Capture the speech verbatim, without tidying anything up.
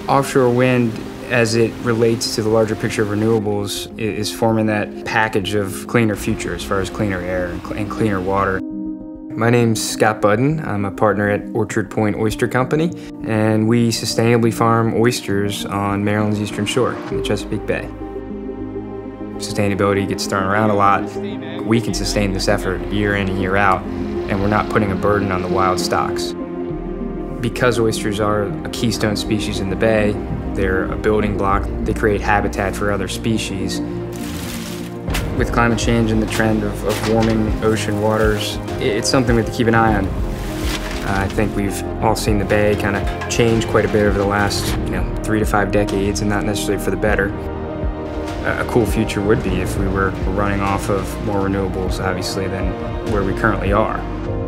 Offshore wind, as it relates to the larger picture of renewables, is forming that package of cleaner future as far as cleaner air and cleaner water. My name's Scott Budden. I'm a partner at Orchard Point Oyster Company, and we sustainably farm oysters on Maryland's eastern shore in the Chesapeake Bay. Sustainability gets thrown around a lot. We can sustain this effort year in and year out, and we're not putting a burden on the wild stocks. Because oysters are a keystone species in the bay, they're a building block. They create habitat for other species. With climate change and the trend of, of warming ocean waters, it's something we have to keep an eye on. Uh, I think we've all seen the bay kind of change quite a bit over the last, you know, three to five decades, and not necessarily for the better. A cool future would be if we were running off of more renewables, obviously, than where we currently are.